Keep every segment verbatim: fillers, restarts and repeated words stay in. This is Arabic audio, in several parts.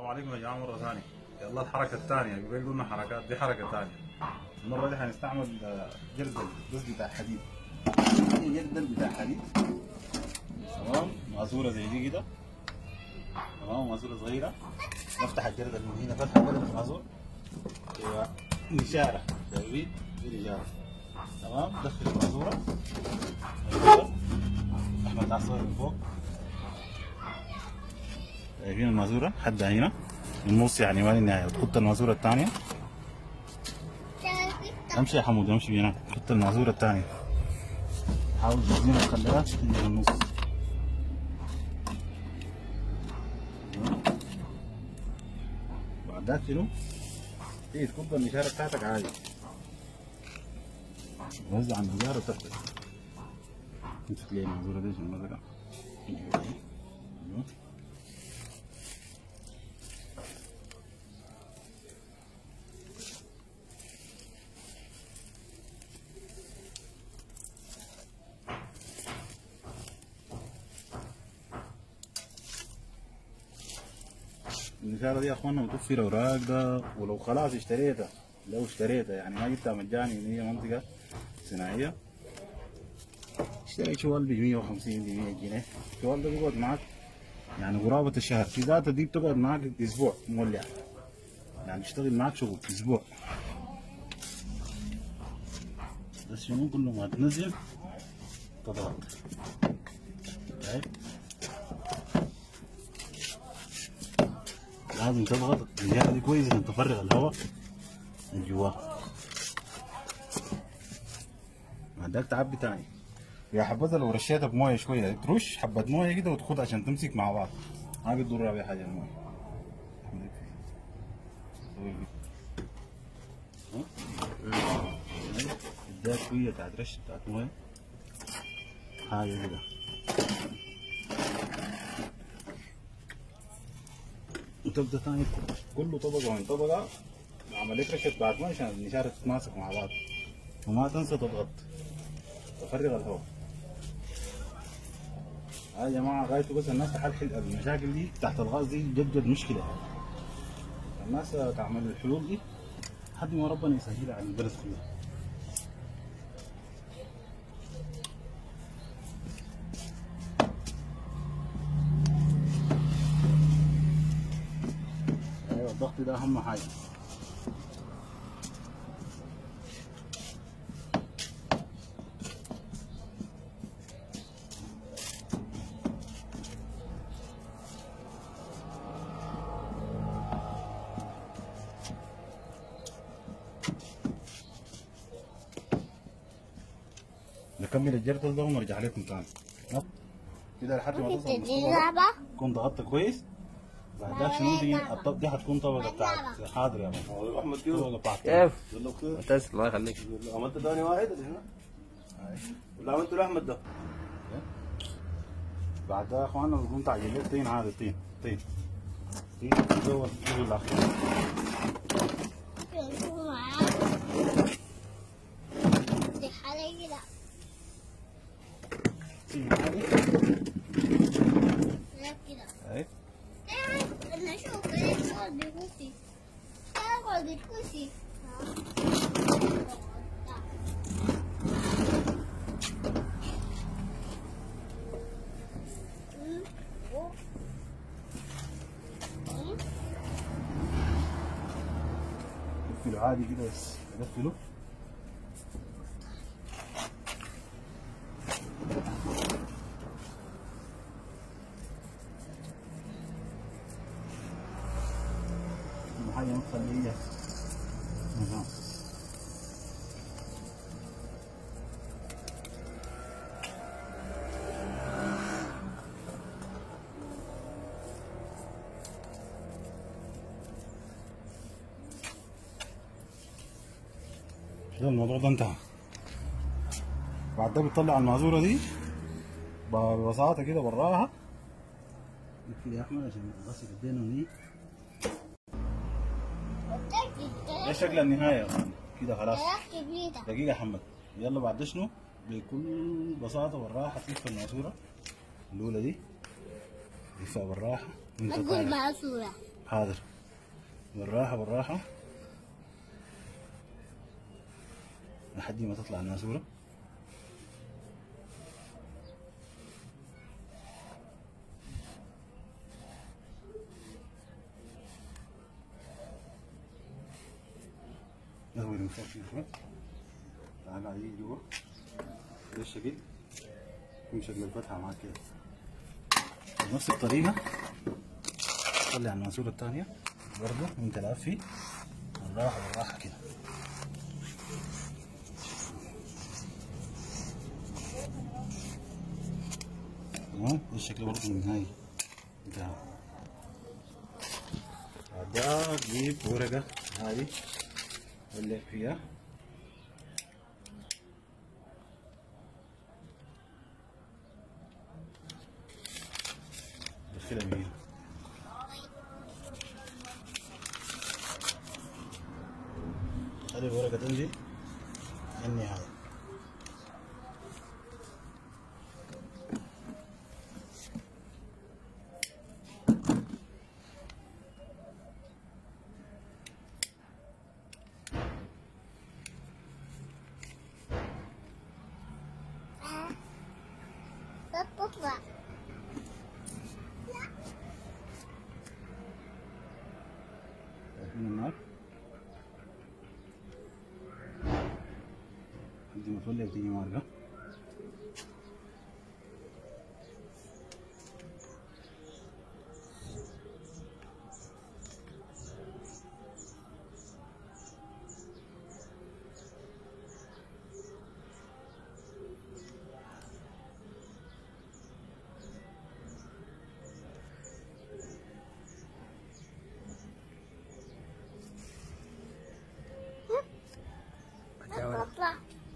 السلام عليكم يا جماعه مره ثانيه. يلا الحركه الثانيه، قبل قلنا حركات، دي حركه ثانيه. المره دي هنستعمل جردل بس بتاع حديد. جردل بتاع حديد تمام، ماسوره زي دي كده تمام، ماسوره صغيره. نفتح الجردل من هنا فتحه كده في الماسوره. ايوه نشاره، شايفين دي نشاره تمام. دخل الماسوره. ايوه احمد تعصر من فوق. شايفين الماسوره حد هنا النص يعني ما النهايه، وتحط الماسوره الثانيه. امشي يا حمود امشي بينا، حط الماسوره الثانيه. حاول تزينها تخليها تيجي في النص. بعد ذاك شنو؟ تيجي تكب النشاره بتاعتك عادي. وزع النجار وترتب. امسك لي الماسوره دي عشان ما تقع. النشارة دي يا اخوانا متوفرة وراقدة، ولو خلاص اشتريتها، لو اشتريتها يعني ما جبتها مجاني وهي منطقة صناعية، اشتريت شوال ب مية وخمسين ب مية جنيه. الشوال ده بيقعد معاك يعني قرابة الشهر، في ذاتها دي بتقعد معاك اسبوع مولع، يعني تشتغل معاك شغل اسبوع. بس شنو كل ما تنزل تضغط. طيب لازم تضغط النجارة دي كويس عشان تفرغ الهواء من جواها. بعدك تعبي تاني يا حبذا لو رشيتها بمويه شويه، ترش حبه مويه كده وتخد عشان تمسك مع بعض، ما بتضرها بأي حاجه المويه. اديها شويه بتاعت رش بتاعت مويه حاجه كده، وتبدا تاني كله طبقه من طبقه. عمليه رشه بعد ما عشان النشاره تتماسك مع بعض. وما تنسى تضغط تفرغ الهواء. يا جماعه غايته بس الناس تحل المشاكل دي تحت الغاز، دي جد جد مشكله. الناس تعمل الحلول دي لحد ما ربنا يسهلها على البلد كلها. ايوه الضغط ده اهم حاجه. نكمل الجردل ده ونرجع لكم تاني كده لحد ما توصل للمستوى. تكون ضغطت كويس. بعدها شنو دي؟ الطب دي حتكون طبقه بتاعت حاضر يا ابو احمد. طبقه بتاعت كيف؟ معتز الله يخليك. عملت ثاني واحد هنا ولا عملت لاحمد ده؟ بعدها يا اخوانا بنكون تعجن لك طين عادي. طين طين طين جوا جوا الاخير. دي حاجه كده طين عادي كده. اهي انا اشوف ايش قاعد بيكوسي قاعد بيكوسي. قفله عادي كده بس قفله. حاجة ما تخليها نظام. كده الموضوع ده انتهى. بعد ده بتطلع المازورة دي ببساطة كده براها. كده يا احمد عشان نغسل ايدينا ونيجي. ده شكل النهاية كده خلاص. دقيقة يا حمد. يلا بعد شنو؟ بكل بساطة بالراحة تلف الماسورة الأولى دي، تلفها بالراحة. بقول ماسورة حاضر. بالراحة بالراحة لحد ما تطلع الماسورة. نزود من فوق شوي. تعال عليه جوا. ده الشكل يكون شكل الفتحة معاك كده. بنفس الطريقة طلع الماسورة الثانية برضه وانت لعب فيه بالراحة بالراحة كده. تمام. ده الشكل برضه من هاي انتهى. بعدها تجيب ورقة هاي ولف فيها دخلها من هنا. خلي الورقة تنزل للنهاية. تطلع. من النار لحد ما تولع وتيجي مارقة. تطلع.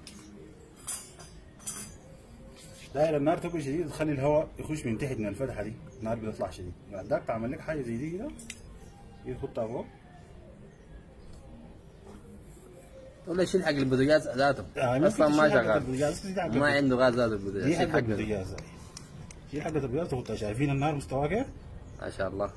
داير النار تبقى شديد تخلي الهواء يخش من تحت من الفتحة دي. النار بتطلع شديد. بعد ذاك تعمل لك حاجة زي دي كده تحطها فوق. ولا شيل حق البوتاجاز ذاته آه اصلا ما شغال البوتاجاز ما عنده غاز ذاته البوتاجاز. دي شيل حق حق البوتاجاز. دي حق البوتاجاز تحطها. شايفين النار مستواه كيف؟ ما شاء الله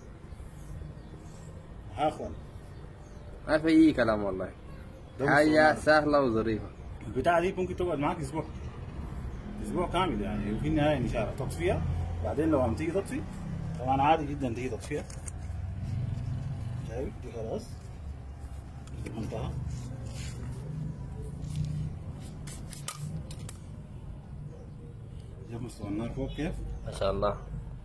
اخوان ما في اي كلام والله. ده حاجة مستواه. سهلة وظريفة. البتاعة دي ممكن تقعد معاك اسبوع اسبوع كامل يعني. وفي النهاية ان شاء الله تطفيها. بعدين لو عم تيجي تطفي طبعا عادي جدا تيجي تطفيها. شايف دي خلاص انتهى. شوف مستوى النار فوق كيف. ما شاء الله.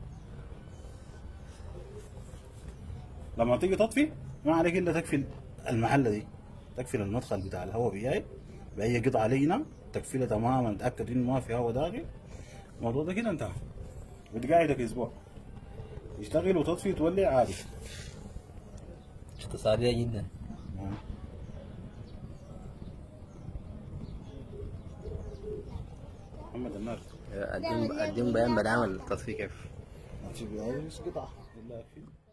لما تيجي تطفي ما عليك الا تقفل المحله دي. تقفل المدخل بتاع الهواء بياي بأي قطعة لينة. تقفلها تماما تأكد انه ما في هواء داخل. الموضوع ده كده انتهى. بتقعدك اسبوع يشتغل وتطفي وتولع عادي. اقتصادية جدا. محمد النار اديهم اديهم بيان بعمل التصفية كيف. شوف قطعة بالله يكفي.